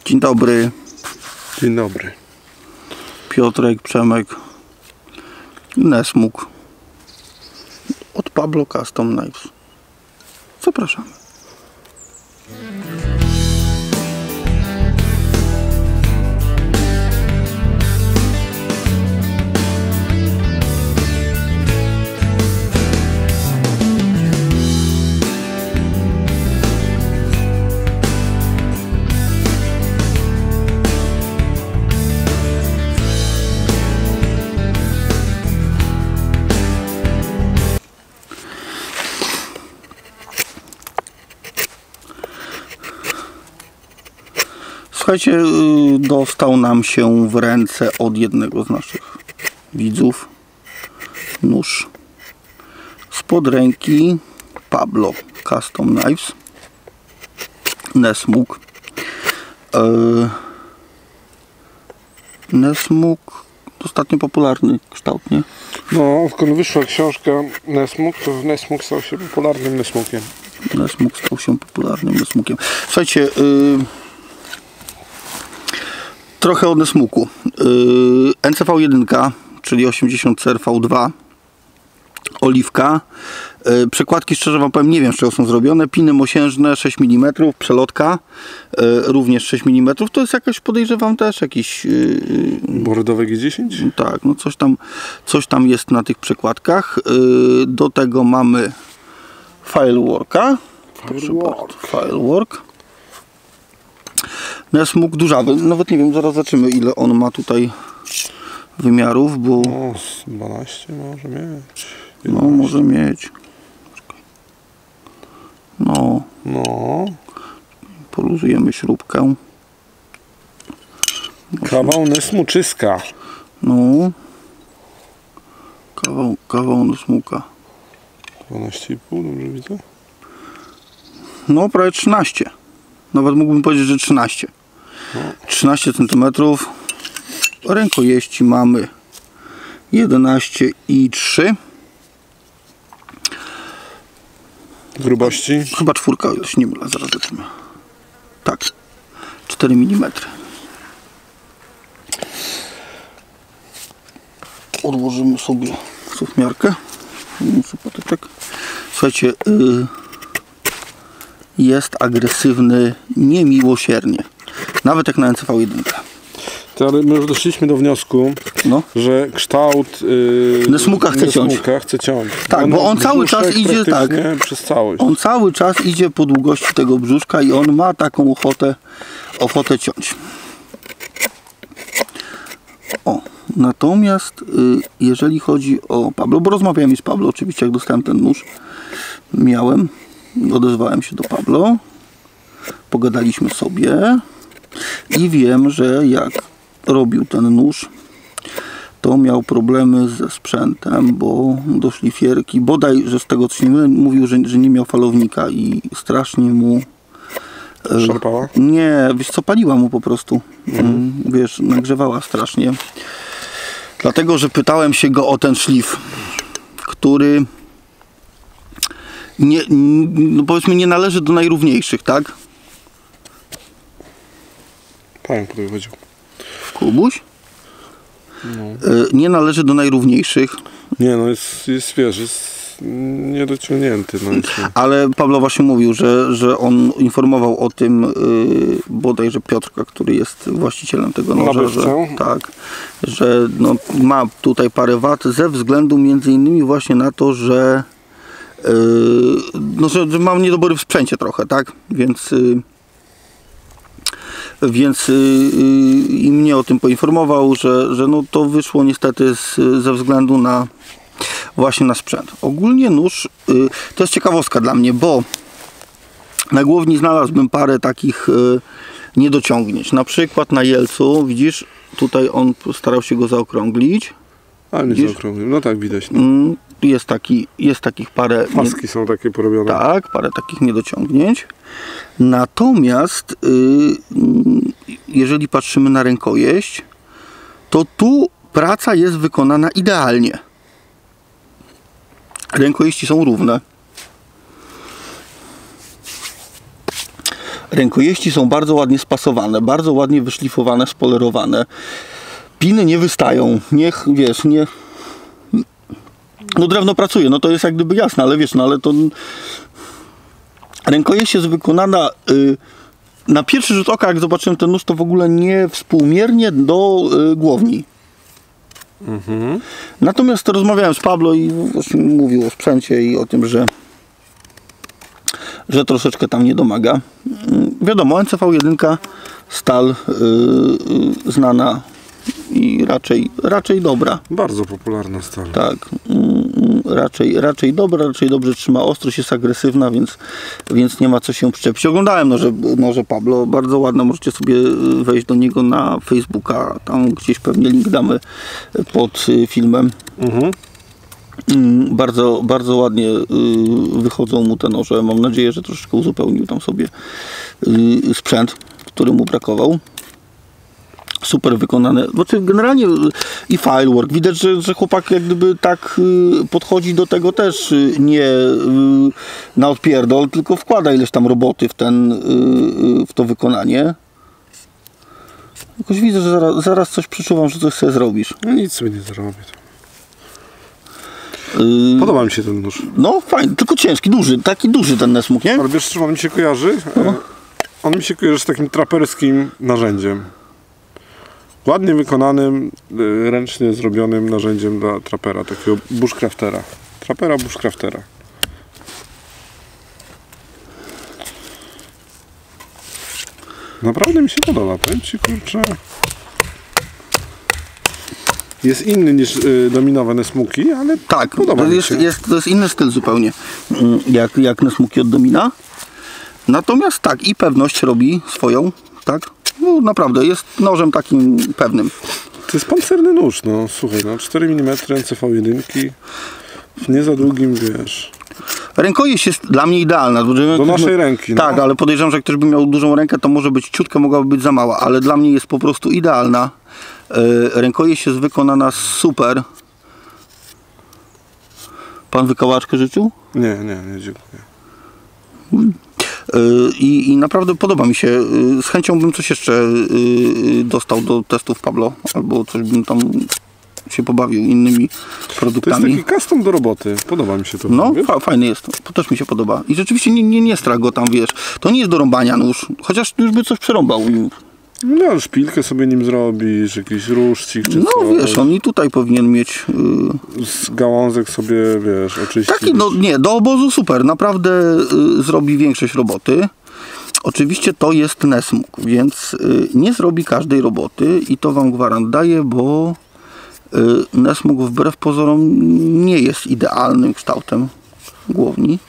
Dzień dobry. Dzień dobry. Piotrek, Przemek, Nesmuk od Pablo Custom Knives. Zapraszamy. Słuchajcie, dostał nam się w ręce od jednego z naszych widzów nóż spod ręki Pablo Custom Knives Nesmuk. Nesmuk ostatnio popularny kształt, nie? No, odkąd wyszła książka Nesmuk, to Nesmuk stał się popularnym Nesmukiem. Nesmuk stał się popularnym Nesmukiem. Słuchajcie, trochę o Nesmuku. NCV1, czyli 80 CRV2, oliwka. Przekładki, szczerze wam powiem, nie wiem z czego są zrobione. Piny mosiężne 6 mm, przelotka również 6 mm. To jest jakaś, podejrzewam, też jakiś Bordowe G10? tak, no coś tam jest na tych przekładkach. Do tego mamy fileworka. Filework. Nesmuk dużawy, nawet nie wiem, zaraz zobaczymy, ile on ma tutaj wymiarów, bo... No, 12 może mieć. 11. No, może mieć. No. Poluzujemy śrubkę. Kawał Nesmuczyska. No. Kawał Nesmuka. 12,5, dobrze widzę? No, prawie 13. Nawet mógłbym powiedzieć, że 13. 13 cm. Rękojeści mamy 11,3. Grubości? Chyba 4, o się nie mylę, zaraz zobaczymy. Tak, 4 mm. Odłożymy sobie suwmiarkę. Słuchajcie, jest agresywny niemiłosiernie. Nawet jak na NCV1. Ale my już doszliśmy do wniosku, że kształt Nesmuka chce ciąć. Tak, bo on cały czas idzie tak. Przez całość. On cały czas idzie po długości tego brzuszka i on ma taką ochotę ciąć. O, natomiast jeżeli chodzi o Pablo, bo rozmawiałem z Pablo, oczywiście jak dostałem ten nóż, odezwałem się do Pablo, pogadaliśmy sobie i wiem, że jak robił ten nóż, to miał problemy ze sprzętem, bo do szlifierki, bodaj, że z tego co nie mylę, mówił, że nie miał falownika i strasznie mu szarpała? Nie, wiesz co, paliła mu po prostu. Wiesz, nagrzewała strasznie. Dlatego, że pytałem się go o ten szlif, który no powiedzmy nie należy do najrówniejszych, tak? Tak, który chodził. Kubuś? Nie należy do najrówniejszych. Nie, no jest wiesz, jest niedociągnięty. No ale Pablo właśnie mówił, że on informował o tym bodajże Piotrka, który jest właścicielem tego noża, że no, ma tutaj parę wad ze względu między innymi właśnie na to, że że mam niedobory w sprzęcie trochę, tak? Więc i mnie o tym poinformował, że no to wyszło niestety ze względu na właśnie na sprzęt. Ogólnie nóż to jest ciekawostka dla mnie, bo na głowni znalazłbym parę takich niedociągnięć. Na przykład na jelcu, widzisz, tutaj on starał się go zaokrąglić. Ale nie zaokrąglił, no tak widać. No. Jest takich parę... Paski są takie porobione. Tak, parę takich niedociągnięć. Natomiast jeżeli patrzymy na rękojeść, to tu praca jest wykonana idealnie. Rękojeści są równe. Rękojeści są bardzo ładnie spasowane, bardzo ładnie wyszlifowane, spolerowane. Piny nie wystają, no drewno pracuje, no to jest jak gdyby jasne, ale wiesz, no ale to... Rękojeść jest wykonana na pierwszy rzut oka, jak zobaczyłem ten nóż, to w ogóle nie współmiernie do głowni. Natomiast rozmawiałem z Pablo i właśnie mówił o sprzęcie i o tym, że troszeczkę tam nie domaga. Wiadomo, NCV1, stal znana i raczej dobra. Bardzo popularna stal. Tak, raczej dobra, raczej dobrze trzyma ostrość, jest agresywna, więc nie ma co się przyczepić. Oglądałem noże Pablo, bardzo ładne, możecie sobie wejść do niego na Facebooka, tam gdzieś pewnie link damy pod filmem. Bardzo, bardzo ładnie wychodzą mu te noże. Mam nadzieję, że troszeczkę uzupełnił tam sobie sprzęt, który mu brakował. Super wykonane. Znaczy generalnie i filework. Widać, że chłopak jak gdyby tak podchodzi do tego też nie na odpierdol, tylko wkłada ileś tam roboty w to wykonanie. Jakoś widzę, że zaraz coś przeczuwam, że coś sobie zrobisz. No nic sobie nie zrobię. Podoba mi się ten nóż. No fajny, tylko ciężki, taki duży ten Nesmuk, nie? Ale wiesz, czym on mi się kojarzy? On mi się kojarzy z takim traperskim narzędziem. Ładnie wykonanym, ręcznie zrobionym narzędziem dla trapera, takiego bushcraftera. Trapera bushcraftera. Naprawdę mi się podoba, powiem ci, kurczę. Jest inny niż dominowe Nesmuki, ale tak, podoba mi się. To jest inny styl zupełnie, jak Nesmuki od Domina. Natomiast tak, i pewność robi swoją, tak? No naprawdę, jest nożem takim pewnym. To jest pancerny nóż, no słuchaj, no 4 mm NCV1, nie za długim, wiesz. Rękojeść jest dla mnie idealna. Do naszej ręki. Tak, no. Ale podejrzewam, że jak ktoś by miał dużą rękę, to może być ciutka, mogłaby być za mała, ale dla mnie jest po prostu idealna. Rękojeść jest wykonana super. Pan wykałaczkę życzył? Nie, dziękuję. I naprawdę podoba mi się. Z chęcią bym coś jeszcze dostał do testów Pablo, albo coś bym tam się pobawił innymi produktami. To jest taki custom do roboty. Podoba mi się to. No, fajny jest. To też mi się podoba. I rzeczywiście nie strach go tam, wiesz. To nie jest do rąbania nóż, chociaż już by coś przerąbał. No ale szpilkę sobie nim zrobisz, jakiś ruszcik czy no coś. Wiesz, on i tutaj powinien mieć... Z gałązek sobie, wiesz, oczyścić. Taki, no nie, do obozu super. Naprawdę zrobi większość roboty. Oczywiście to jest Nesmuk, więc nie zrobi każdej roboty i to wam gwarant daję, bo Nesmuk wbrew pozorom nie jest idealnym kształtem głowni,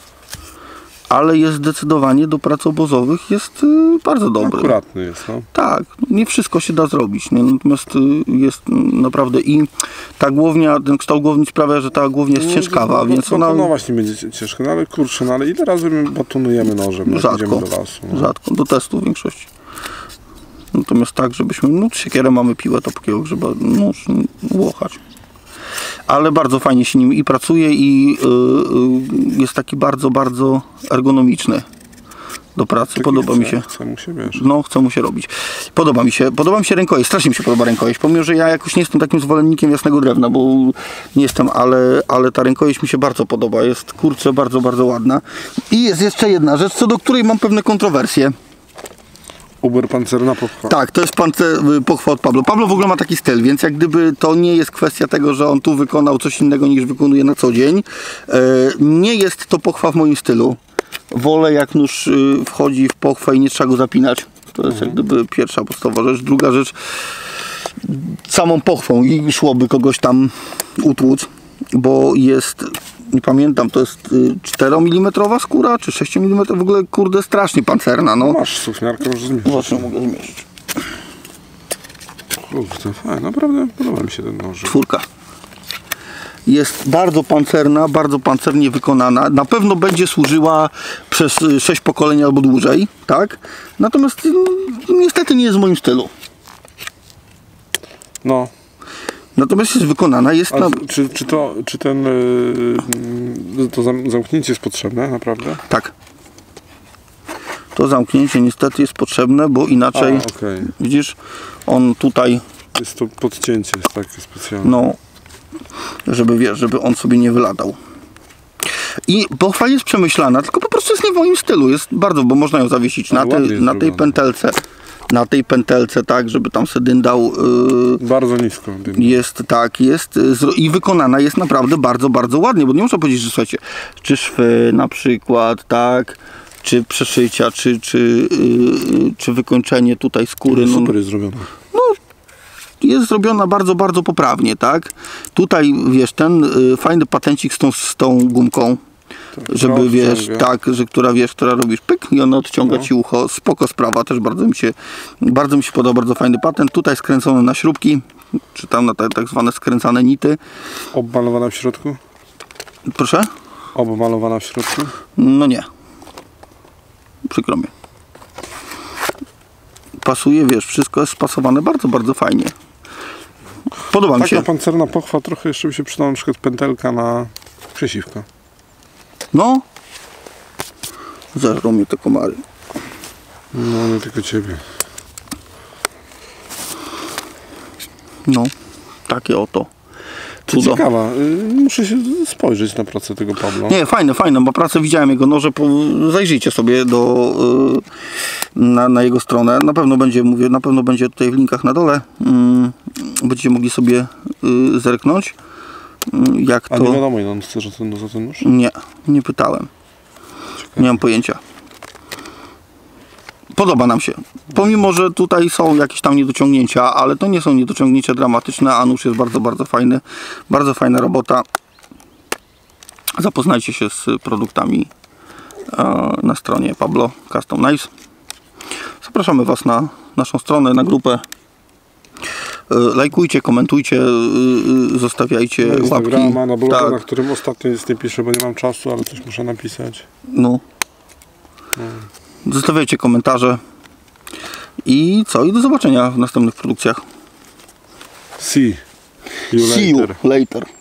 ale jest zdecydowanie do prac obozowych jest bardzo dobry. Akuratny jest, no. Tak, nie wszystko się da zrobić, nie? Natomiast jest naprawdę i ta głownia, ten kształt głowni sprawia, że ta głownia jest ciężkawa, więc ona... No właśnie będzie ciężko, no ale kurczę, no ale ile razy my batonujemy nożem, jak idziemy do lasu? No. Rzadko, do testu w większości. Natomiast tak, żebyśmy, no siekierę mamy, piłę topkiego, żeby nóż łochać. Ale bardzo fajnie się nim i pracuje i jest taki bardzo, bardzo ergonomiczny do pracy. Taki podoba mi się. Chce mu się, wiesz. No, chce mu się robić. Podoba mi się rękojeść. Strasznie mi się podoba rękojeść. Pomimo, że ja jakoś nie jestem takim zwolennikiem jasnego drewna, bo nie jestem, ale ta rękojeść mi się bardzo podoba. Jest, kurczę, bardzo, bardzo ładna. I jest jeszcze jedna rzecz, co do której mam pewne kontrowersje. Uberpancerna pochwa. Tak, to jest pochwa od Pablo. Pablo w ogóle ma taki styl, więc jak gdyby to nie jest kwestia tego, że on tu wykonał coś innego niż wykonuje na co dzień. Nie jest to pochwa w moim stylu. Wolę jak nóż wchodzi w pochwę i nie trzeba go zapinać. To jest jak gdyby pierwsza podstawowa rzecz. Druga rzecz, samą pochwą i szłoby kogoś tam utłuc, bo jest, nie pamiętam, to jest 4 mm skóra, czy 6 mm, w ogóle kurde strasznie pancerna. No. Masz sufniarkę, możesz zmierzyć. Właśnie mogę zmierzyć. Kurde, fajnie, naprawdę podoba mi się ten noż. 4. Jest bardzo pancerna, bardzo pancernie wykonana. Na pewno będzie służyła przez 6 pokoleń albo dłużej, tak? Natomiast niestety nie jest w moim stylu. No. Natomiast jest wykonana, jest na... Czy ten to zamknięcie jest potrzebne, naprawdę? Tak. To zamknięcie niestety jest potrzebne, bo inaczej, okej. widzisz, on tutaj, Jest to podcięcie, jest takie specjalne. no, żeby wiesz, żeby on sobie nie wyladał. I pochwa jest przemyślana, tylko po prostu jest nie w moim stylu. Jest bardzo, bo można ją zawiesić Ale ładnie jest na tej zrobione. pętelce. Na tej pętelce, tak, żeby tam sobie dyndał. Bardzo nisko. Jest tak, i wykonana jest naprawdę bardzo, bardzo ładnie, bo nie można powiedzieć, że słuchajcie, czy szwy na przykład, tak, czy przeszycia, czy wykończenie tutaj skóry. Super jest zrobione. Jest zrobiona bardzo, bardzo poprawnie, tak. Tutaj, wiesz, ten fajny patencik z tą gumką, żeby, która wiesz, odciąga. tak, że która robisz pyk i ona odciąga ci ucho. Spoko sprawa, też bardzo mi się podoba, bardzo fajny patent. Tutaj skręcone na śrubki, czy tam na tak zwane skręcane nity. Obmalowana w środku? Proszę? Obmalowana w środku? No nie. Przykro mi. Pasuje, wiesz, wszystko jest spasowane bardzo, bardzo fajnie. Podoba mi się. Taka pancerna pochwa, trochę jeszcze by się przydała na przykład pętelka na krzesiwko. No. Zażrą mnie te komary. No, nie tylko ciebie. No. Takie oto. To Cudo. ciekawa, muszę się spojrzeć na pracę tego Pablo. Nie, fajne, bo pracę widziałem jego noże, zajrzyjcie sobie na jego stronę. Na pewno będzie tutaj w linkach na dole. Będziecie mogli sobie zerknąć. Jak A to... nie wiadomo, ile on chce za ten nóż? Nie pytałem. Ciekawe. Nie mam pojęcia. Podoba nam się. Pomimo, że tutaj są jakieś tam niedociągnięcia, ale to nie są niedociągnięcia dramatyczne, a nóż jest bardzo, bardzo fajny. Bardzo fajna robota. Zapoznajcie się z produktami na stronie Pablo Custom Knives. Zapraszamy Was na naszą stronę, na grupę. Lajkujcie, komentujcie, zostawiajcie Na łapki. Instagrama, na bloga, Tak. na którym ostatnio nic nie piszę, bo nie mam czasu, ale coś muszę napisać. No. Zostawiajcie komentarze. I co? I do zobaczenia w następnych produkcjach. See you See you later. later.